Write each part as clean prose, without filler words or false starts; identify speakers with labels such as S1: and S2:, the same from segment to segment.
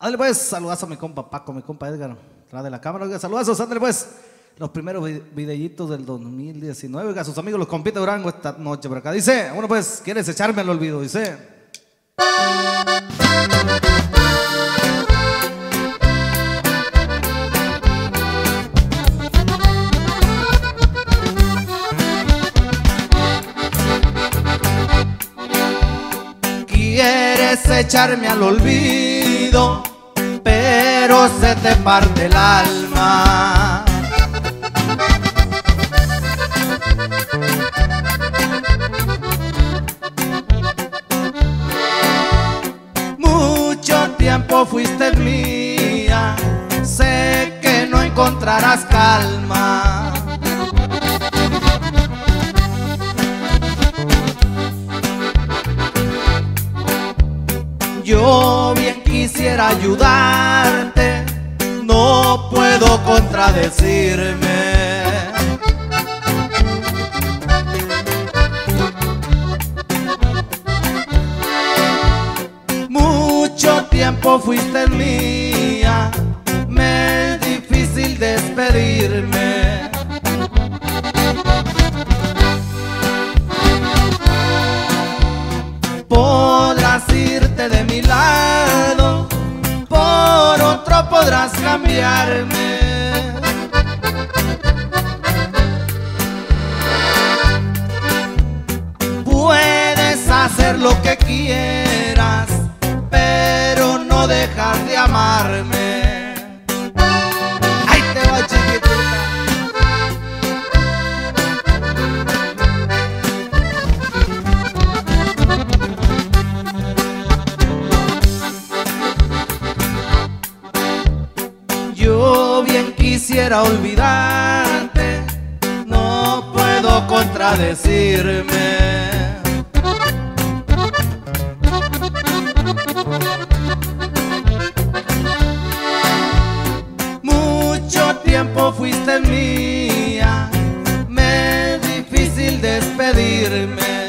S1: Ándale pues, saludazo a mi compa Paco, mi compa Edgar, atrás de la cámara. Oiga, saludazos, ándale pues. Los primeros videitos del 2019. Oiga, sus amigos los compite Durango esta noche por acá. Dice, bueno pues, ¿quieres echarme al olvido? Dice. Quieres echarme al olvido, pero se te parte el alma. Mucho tiempo fuiste mía, sé que no encontrarás calma. Yo bien quisiera ayudarte, no puedo contradecirme. Mucho tiempo fuiste mía, me es difícil despedirme. Podrás irte de mi lado, por otro podrás cambiarme. Puedes hacer lo que quieras, pero no dejar de amarme. ¡Ahí te va, chiquitita! Yo bien quisiera olvidarte, no puedo contradecirme. Mucho tiempo fuiste mía, me es difícil despedirme.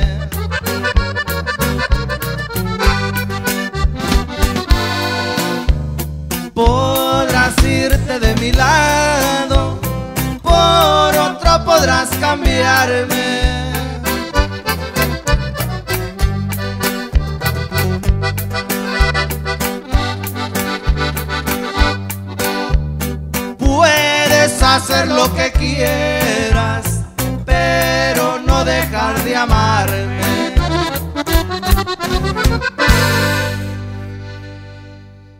S1: Podrás irte de mi lado, por otro podrás cambiarme. Puedes hacer lo que quieras, pero no dejar de amarme.